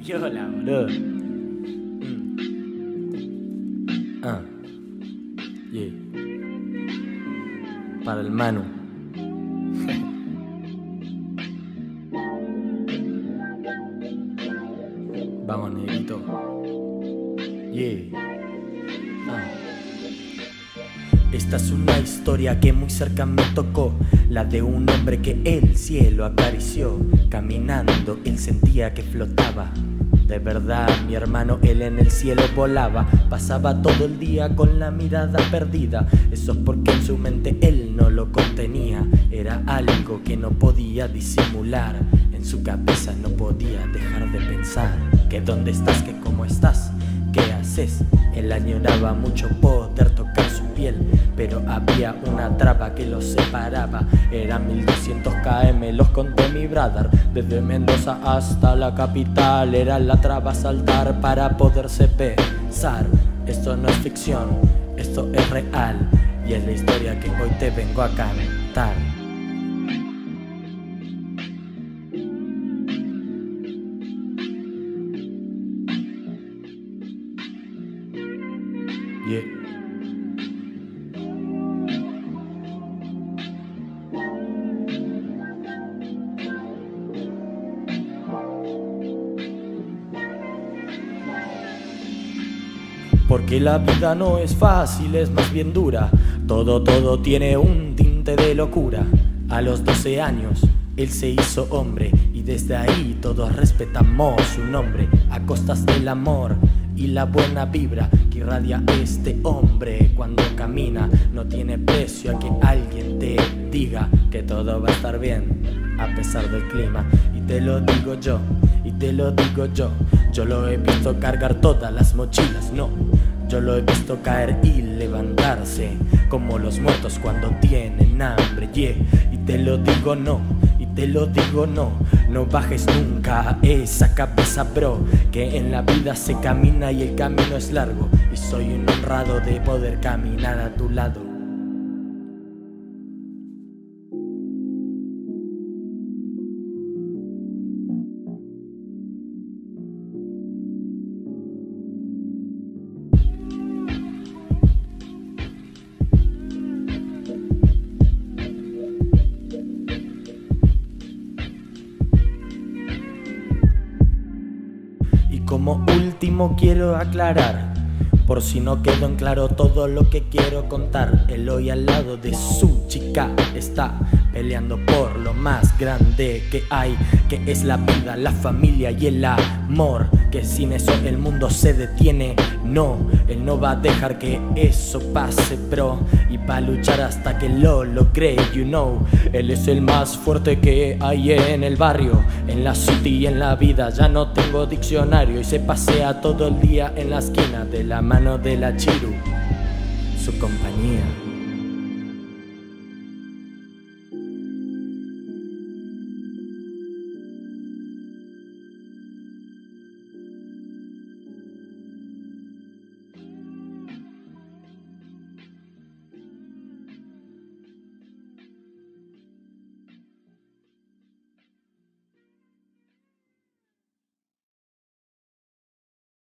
Viola, boludo. Yeah. Para el Manu. Vamos, negrito. Yeah. Esta es una historia que muy cerca me tocó, la de un hombre que el cielo acarició. Caminando él sentía que flotaba. De verdad, mi hermano, él en el cielo volaba. Pasaba todo el día con la mirada perdida. Eso es porque en su mente él no lo contenía. Era algo que no podía disimular. En su cabeza no podía dejar de pensar. Que dónde estás, que cómo estás, qué haces. Él añoraba mucho poder tocar su piel, pero había una traba que los separaba. Eran 1200 km, los conté mi brother. Desde Mendoza hasta la capital era la traba saltar para poderse besar. Esto no es ficción, esto es real, y es la historia que hoy te vengo a cantar. Yeah. Porque la vida no es fácil, es más bien dura. Todo tiene un tinte de locura. A los 12 años él se hizo hombre, y desde ahí todos respetamos su nombre. A costas del amor y la buena vibra que irradia este hombre cuando camina. No tiene precio a que alguien te diga que todo va a estar bien a pesar del clima. Y te lo digo yo, y te lo digo yo. Yo lo he visto cargar todas las mochilas, no. Yo lo he visto caer y levantarse como los muertos cuando tienen hambre, yeah. Y te lo digo no, y te lo digo no. No bajes nunca esa cabeza, bro, que en la vida se camina y el camino es largo. Y soy un honrado de poder caminar a tu lado. Como último quiero aclarar, por si no quedó en claro todo lo que quiero contar. Él hoy al lado de su chica está peleando por lo más grande que hay, que es la vida, la familia y el amor. Que sin eso el mundo se detiene, no. Él no va a dejar que eso pase, bro, y va a luchar hasta que lo logre, you know. Él es el más fuerte que hay en el barrio, en la city y en la vida. Ya no tengo diccionario y se pasea todo el día en la esquina de la mano de la Chiru, su compañía.